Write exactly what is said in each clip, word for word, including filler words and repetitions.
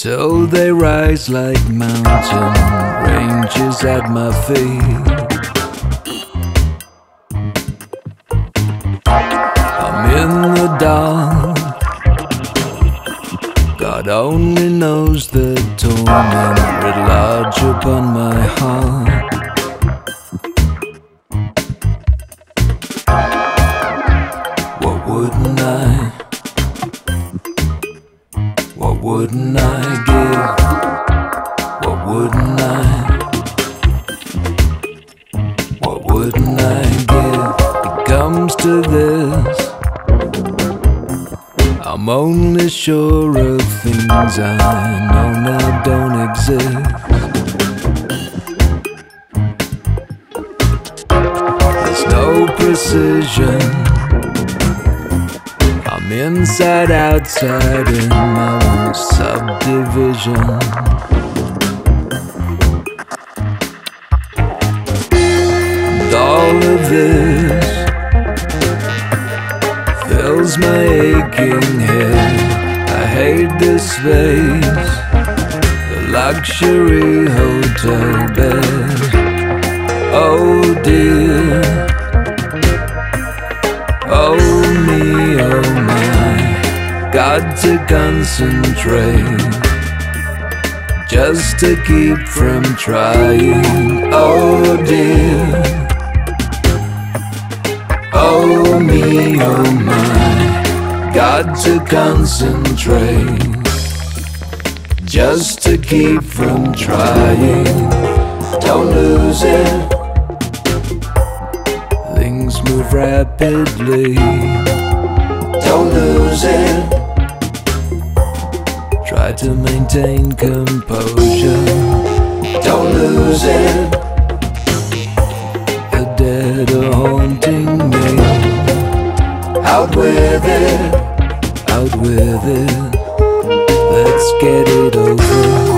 till they rise like mountain ranges at my feet. I'm in the dark, God only knows the torment writ large upon my heart. What wouldn't I, what wouldn't I give, what wouldn't I, what wouldn't I give? It comes to this, I'm only sure of things I know now don't exist. There's no precision, I'm inside outside in my own subdivision. And all of this fills my aching head. I hate this space, the luxury hotel bed. Oh dear, oh me, oh my, got to concentrate just to keep from trying. Oh dear, oh me, oh my, got to concentrate just to keep from trying. Don't lose it, things move rapidly. Don't lose it, try to maintain composure. Don't lose it, a dead or haunting me. Out with it, out with it, let's get it over.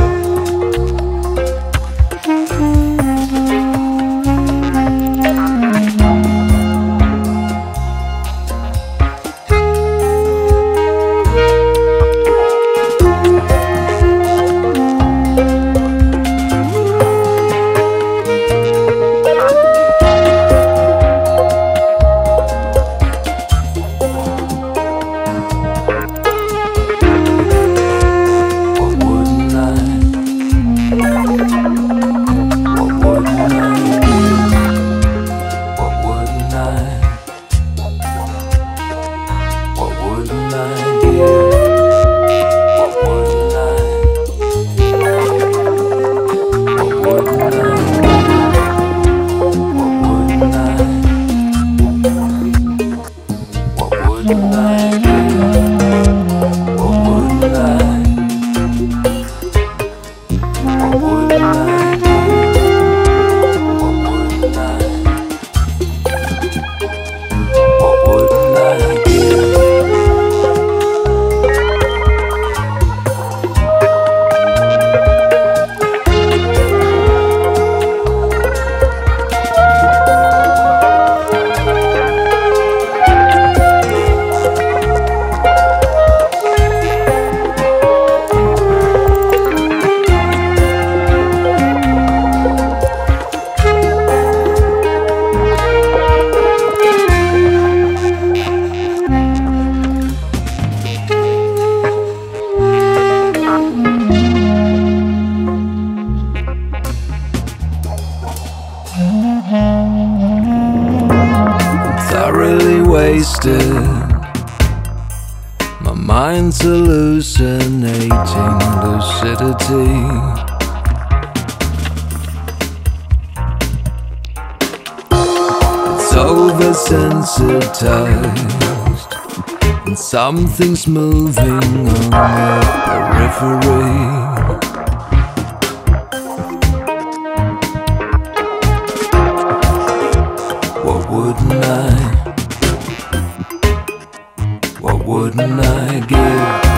My mind's hallucinating lucidity. It's oversensitized, and something's moving on the periphery. What wouldn't I, what wouldn't I give?